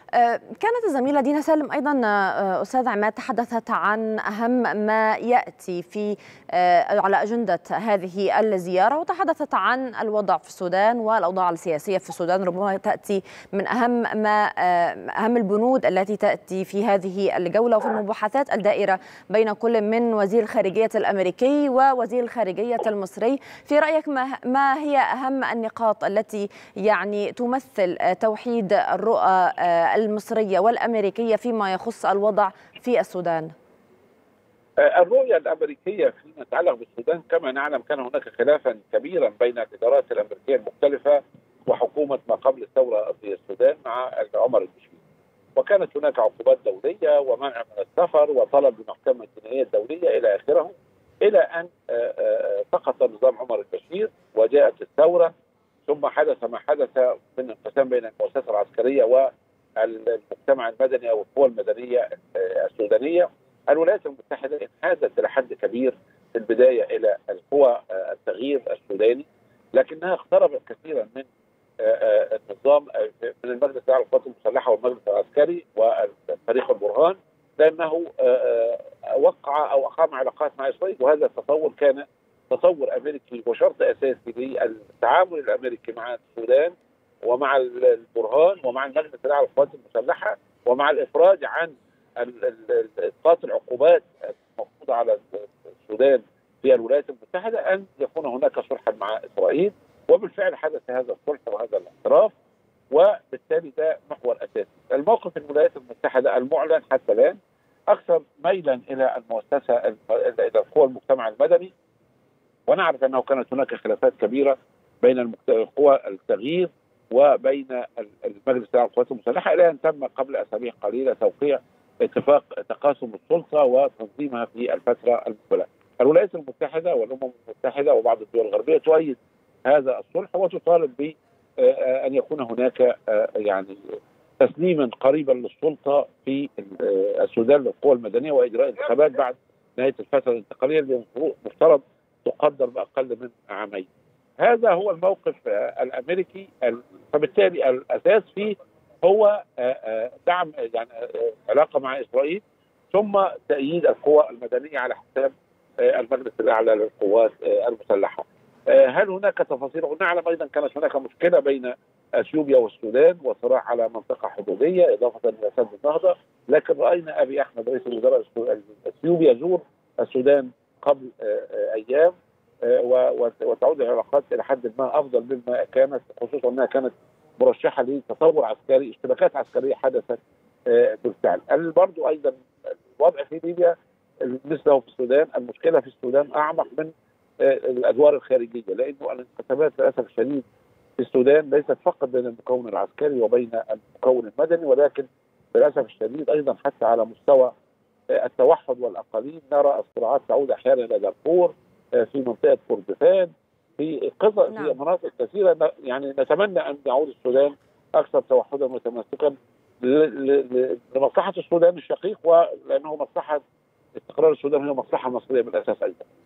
كانت الزميلة دينا سالم أيضا أستاذ عماد تحدثت عن أهم ما يأتي في على أجندة هذه الزيارة، وتحدثت عن الوضع في السودان والأوضاع السياسية في السودان. ربما تأتي من أهم البنود التي تأتي في هذه الجولة وفي المباحثات الدائرة بين كل من وزير الخارجية الأمريكي ووزير الخارجية المصري. في رأيك ما هي أهم النقاط التي يعني تمثل توحيد الرؤى المصرية والأمريكية فيما يخص الوضع في السودان؟ الرؤية الأمريكية فيما يتعلق بالسودان كما نعلم كان هناك خلافا كبيرا بين الإدارات الأمريكية المختلفة وحكومة ما قبل الثورة في السودان مع عمر البشير، وكانت هناك عقوبات دولية ومنع من السفر وطلب المحكمة الجنائية الدولية إلى آخره، إلى أن سقط نظام عمر البشير وجاءت الثورة، ثم حدث ما حدث من انقسام بين المؤسسة العسكرية والمجتمع المدني أو القوى المدنية السودانية. الولايات المتحدة انحازت إلى حد كبير في البداية إلى القوى التغيير السوداني، لكنها اقتربت كثيرا من النظام من المجلس الاعلى للقوات المسلحة والمجلس العسكري والفريق البرهان، لأنه وقع أو أقام علاقات مع إسرائيل، وهذا التطور كان تطور أمريكي وشرط أساسي للتعامل الأمريكي مع السودان ومع البرهان ومع المجلس الاعلى للقوات المسلحة ومع الإفراج عن اسقاط العقوبات المفروضه على السودان في الولايات المتحده، ان يكون هناك صلحا مع اسرائيل، وبالفعل حدث هذا الصلح وهذا الاعتراف، وبالتالي ده محور اساسي. الموقف الولايات المتحده المعلن حتى الان اكثر ميلا الى المؤسسه الى قوى المجتمع المدني، ونعرف انه كانت هناك خلافات كبيره بين قوى التغيير وبين المجلس الاعلى للقوات المسلحه، الى ان تم قبل اسابيع قليله توقيع اتفاق تقاسم السلطه وتنظيمها في الفتره المقبله. الولايات المتحده والامم المتحده وبعض الدول الغربيه تؤيد هذا الصلح وتطالب ب ان يكون هناك يعني تسليما قريبا للسلطه في السودان للقوى المدنيه واجراء انتخابات بعد نهايه الفتره الانتقاليه اللي مفترض تقدر باقل من عامين. هذا هو الموقف الامريكي، فبالتالي الاساس فيه هو دعم يعني علاقه مع اسرائيل، ثم تأييد القوى المدنيه على حساب المجلس الاعلى للقوات المسلحه. هل هناك تفاصيل؟ ونعلم ايضا كانت هناك مشكله بين اثيوبيا والسودان وصراع على منطقه حدوديه اضافه الى سد النهضه، لكن راينا ابي احمد رئيس الوزراء الاثيوبي يزور السودان قبل ايام، وتعود العلاقات الى حد ما افضل مما كانت، خصوصا انها كانت مرشحه لتطور عسكري، اشتباكات عسكريه حدثت بالفعل. برضو ايضا الوضع في ليبيا مثله في السودان، المشكله في السودان اعمق من الادوار الخارجيه، لانه الانقسامات للاسف الشديد في السودان ليست فقط بين المكون العسكري وبين المكون المدني، ولكن للاسف الشديد ايضا حتى على مستوى التوحد والاقاليم نرى الصراعات تعود احيانا الى دارفور، في منطقه كردفان، في مناطق كثيره. يعني نتمنى ان يعود السودان اكثر توحدا وتماسكا لمصلحه السودان الشقيق، ولانه مصلحه استقرار السودان هي مصلحه مصريه بالاساس ايضا.